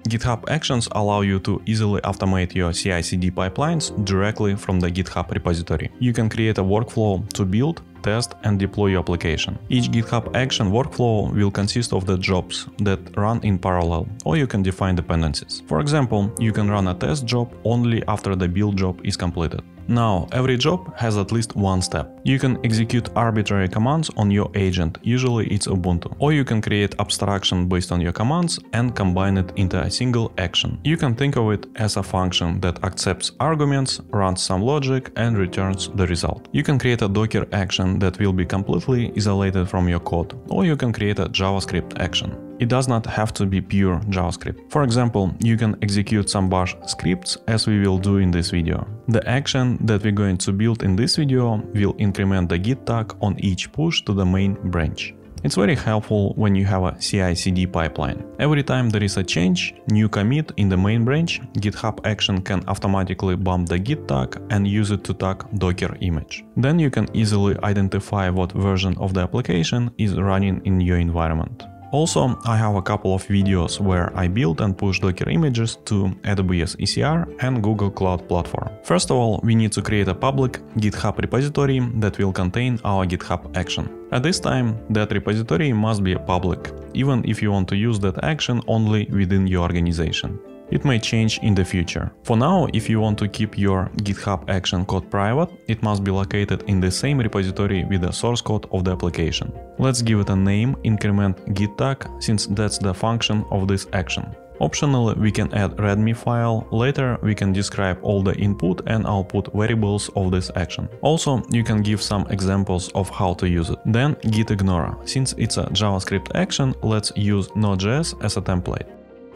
GitHub Actions allow you to easily automate your CI/CD pipelines directly from the GitHub repository. You can create a workflow to build, test and deploy your application. Each GitHub action workflow will consist of the jobs that run in parallel, or you can define dependencies. For example, you can run a test job only after the build job is completed. Now, every job has at least one step. You can execute arbitrary commands on your agent, usually it's Ubuntu. Or you can create abstraction based on your commands and combine it into a single action. You can think of it as a function that accepts arguments, runs some logic and returns the result. You can create a Docker action that will be completely isolated from your code. Or you can create a JavaScript action. It does not have to be pure JavaScript. For example, you can execute some bash scripts as we will do in this video. The action that we're going to build in this video will increment the Git tag on each push to the main branch. It's very helpful when you have a CI/CD pipeline. Every time there is a change, new commit in the main branch, GitHub action can automatically bump the Git tag and use it to tag Docker image. Then you can easily identify what version of the application is running in your environment. Also, I have a couple of videos where I build and push Docker images to AWS ECR and Google Cloud Platform. First of all, we need to create a public GitHub repository that will contain our GitHub action. At this time, that repository must be public, even if you want to use that action only within your organization. It may change in the future. For now, if you want to keep your GitHub action code private, it must be located in the same repository with the source code of the application. Let's give it a name, increment git tag, since that's the function of this action. Optionally, we can add README file. Later, we can describe all the input and output variables of this action. Also, you can give some examples of how to use it. Then git ignore. Since it's a JavaScript action, let's use Node.js as a template.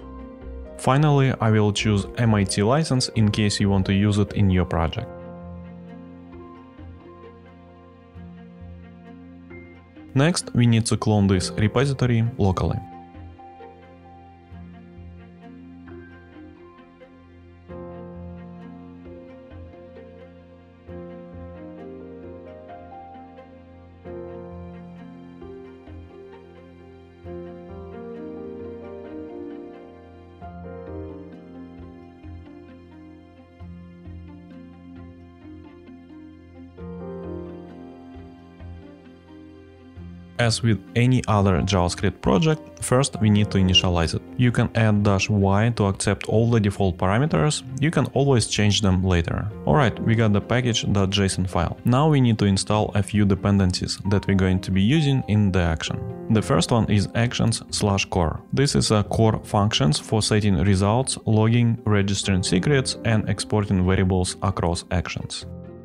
Finally, I will choose MIT license in case you want to use it in your project. Next, we need to clone this repository locally. As with any other JavaScript project, first we need to initialize it. You can add -y to accept all the default parameters. You can always change them later. Alright, we got the package.json file. Now we need to install a few dependencies that we're going to be using in the action. The first one is actions/core. This is a core functions for setting results, logging, registering secrets, and exporting variables across actions.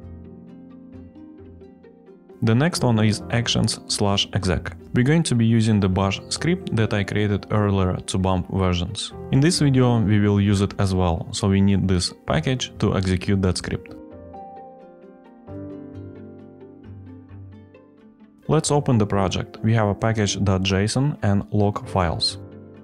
The next one is actions/exec. We're going to be using the bash script that I created earlier to bump versions. In this video we will use it as well, so we need this package to execute that script. Let's open the project. We have a package.json and log files.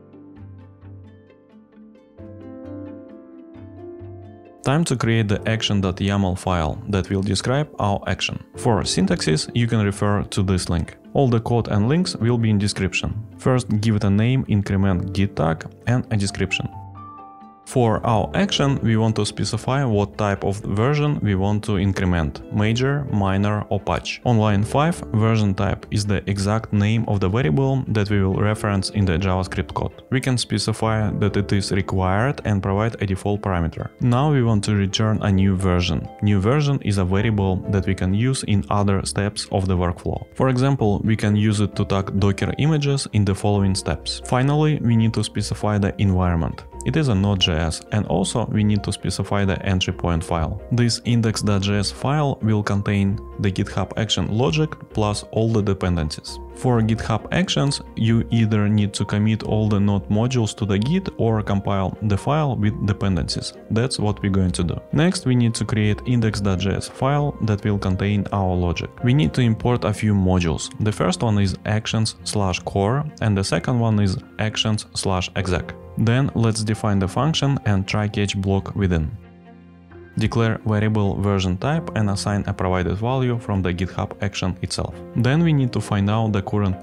Time to create the action.yaml file that will describe our action. For syntaxes, you can refer to this link. All the code and links will be in description. First, give it a name, increment git tag and a description. For our action, we want to specify what type of version we want to increment, major, minor or patch. On line 5, version type is the exact name of the variable that we will reference in the JavaScript code. We can specify that it is required and provide a default parameter. Now we want to return a new version. New version is a variable that we can use in other steps of the workflow. For example, we can use it to tag Docker images in the following steps. Finally, we need to specify the environment. It is a Node.js, and also we need to specify the entry point file. This index.js file will contain the GitHub action logic plus all the dependencies. For GitHub actions, you either need to commit all the Node modules to the Git or compile the file with dependencies. That's what we're going to do. Next, we need to create index.js file that will contain our logic. We need to import a few modules. The first one is actions/core and the second one is actions/exec. Then let's define the function and try-catch block within. Declare variable version type and assign a provided value from the GitHub action itself. Then we need to find out the current path.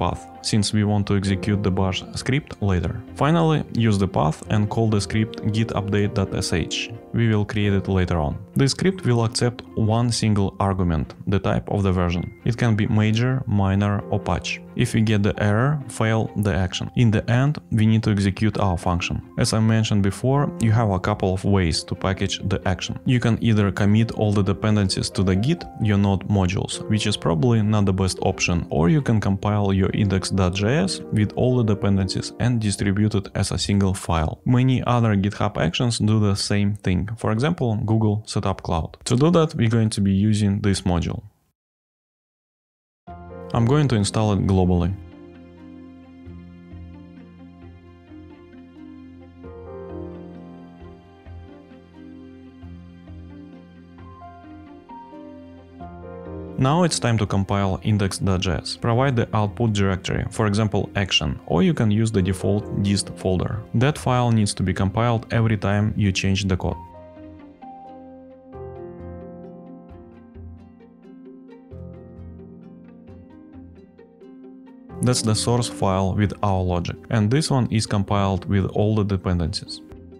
since we want to execute the bash script later. Finally, use the path and call the script git-update.sh. We will create it later on. This script will accept one single argument, the type of the version. It can be major, minor, or patch. If we get the error, fail the action. In the end, we need to execute our function. As I mentioned before, you have a couple of ways to package the action. You can either commit all the dependencies to the Git, your node modules, which is probably not the best option, or you can compile your index.js with all the dependencies and distribute it as a single file. Many other GitHub actions do the same thing. For example, Google Setup Cloud. To do that, we're going to be using this module. I'm going to install it globally. Now it's time to compile index.js. Provide the output directory, for example action, or you can use the default dist folder. That file needs to be compiled every time you change the code. That's the source file with our logic, and this one is compiled with all the dependencies.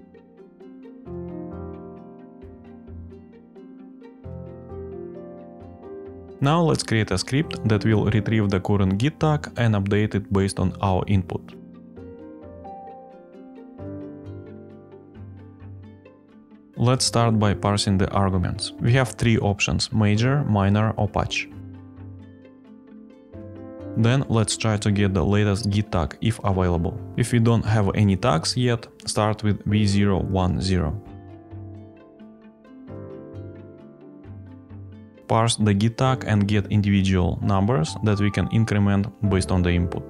Now let's create a script that will retrieve the current Git tag and update it based on our input. Let's start by parsing the arguments. We have three options: major, minor, or patch. Then let's try to get the latest Git tag if available. If we don't have any tags yet, start with v010. Parse the Git tag and get individual numbers that we can increment based on the input.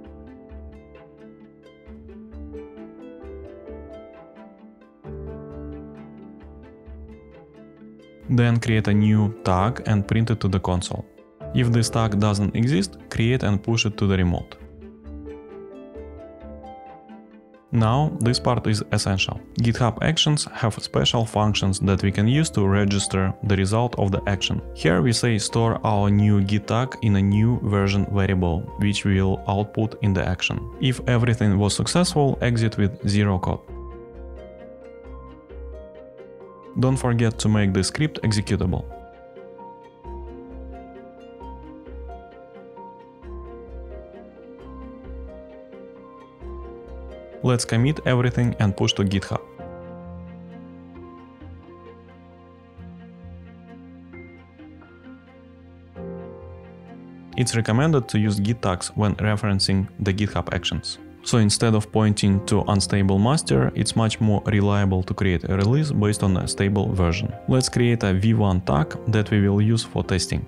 Then create a new tag and print it to the console. If this tag doesn't exist, create and push it to the remote. Now, this part is essential. GitHub Actions have special functions that we can use to register the result of the action. Here we say store our new Git tag in a new version variable, which we will output in the action. If everything was successful, exit with 0 code. Don't forget to make the script executable. Let's commit everything and push to GitHub. It's recommended to use Git tags when referencing the GitHub actions. So instead of pointing to unstable master, it's much more reliable to create a release based on a stable version. Let's create a v1 tag that we will use for testing.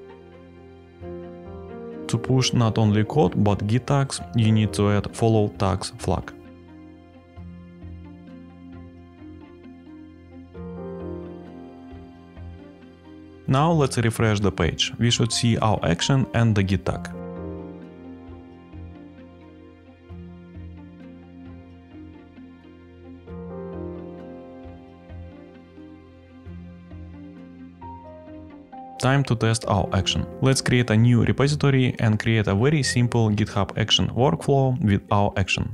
To push not only code but Git tags, you need to add follow tags flag. Now let's refresh the page. We should see our action and the Git tag. Time to test our action. Let's create a new repository and create a very simple GitHub action workflow with our action.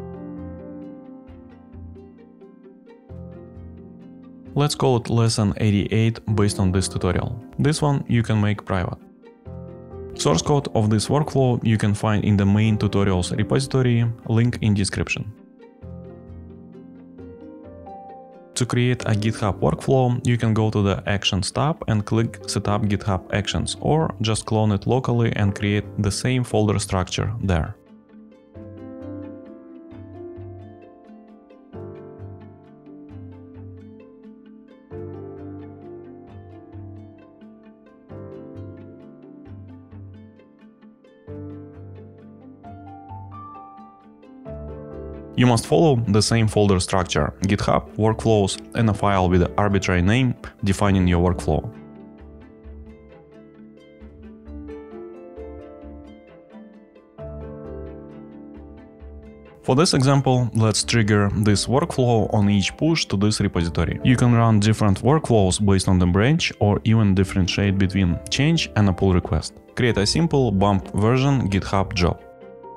Let's call it lesson 88 based on this tutorial. This one you can make private. Source code of this workflow you can find in the main tutorials repository, link in description. To create a GitHub workflow, you can go to the Actions tab and click Setup GitHub Actions, or just clone it locally and create the same folder structure there. You must follow the same folder structure: GitHub, workflows, and a file with an arbitrary name defining your workflow. For this example, let's trigger this workflow on each push to this repository. You can run different workflows based on the branch, or even differentiate between change and a pull request. Create a simple bump version GitHub job.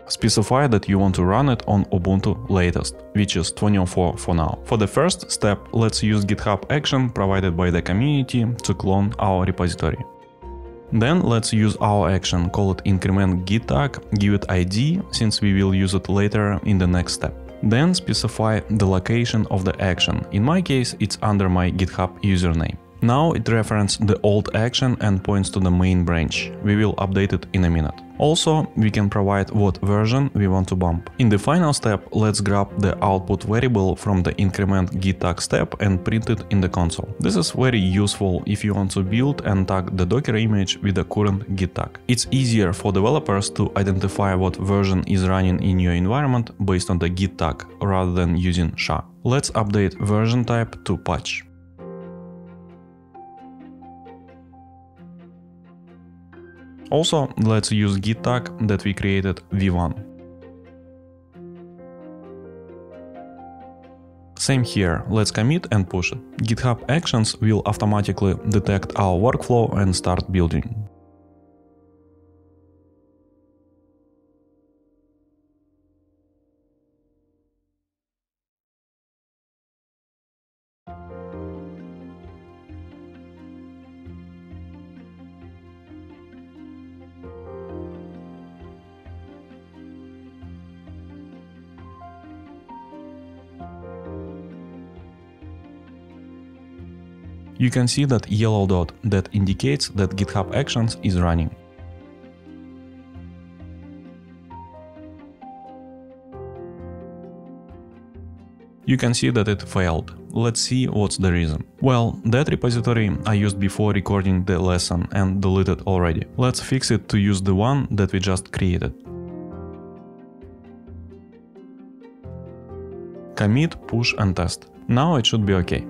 Specify that you want to run it on Ubuntu latest, which is 20.04 for now. For the first step, let's use GitHub action provided by the community to clone our repository. Then let's use our action, call it increment git tag, give it ID, since we will use it later in the next step. Then specify the location of the action. In my case, it's under my GitHub username. Now it references the old action and points to the main branch. We will update it in a minute. Also, we can provide what version we want to bump. In the final step, let's grab the output variable from the increment git tag step and print it in the console. This is very useful if you want to build and tag the Docker image with the current git tag. It's easier for developers to identify what version is running in your environment based on the git tag rather than using SHA. Let's update version type to patch. Also, let's use git tag that we created v1. Same here, let's commit and push it. GitHub Actions will automatically detect our workflow and start building. You can see that yellow dot that indicates that GitHub Actions is running. You can see that it failed. Let's see what's the reason. Well, that repository I used before recording the lesson and deleted already. Let's fix it to use the one that we just created. Commit, push and test. Now it should be okay.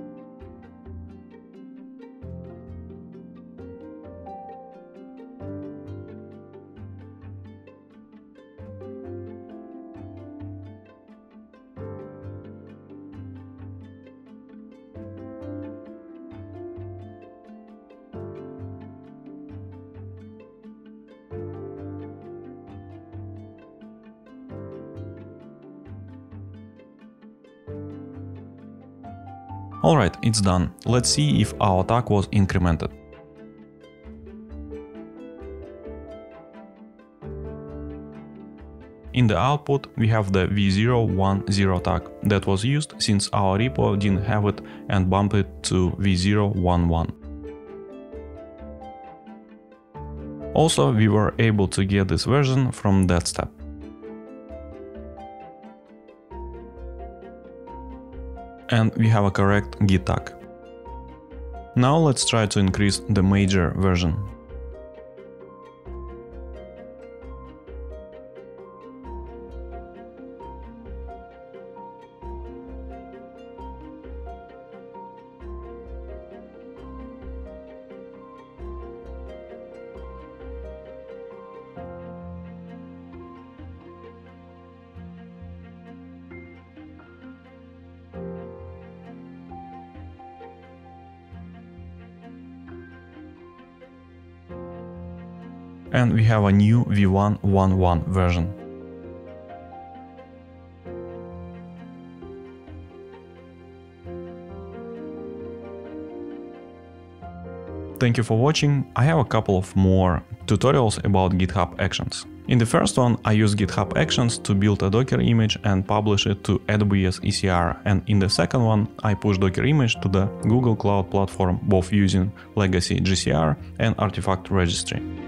Alright, it's done. Let's see if our tag was incremented. In the output, we have the v010 tag that was used since our repo didn't have it and bumped it to v011. Also, we were able to get this version from that step. And we have a correct git tag. Now let's try to increase the major version. And we have a new v1.11 version. Thank you for watching. I have a couple of more tutorials about GitHub Actions. In the first one, I use GitHub Actions to build a Docker image and publish it to AWS ECR, and in the second one, I push Docker image to the Google Cloud Platform, both using legacy GCR and Artifact Registry.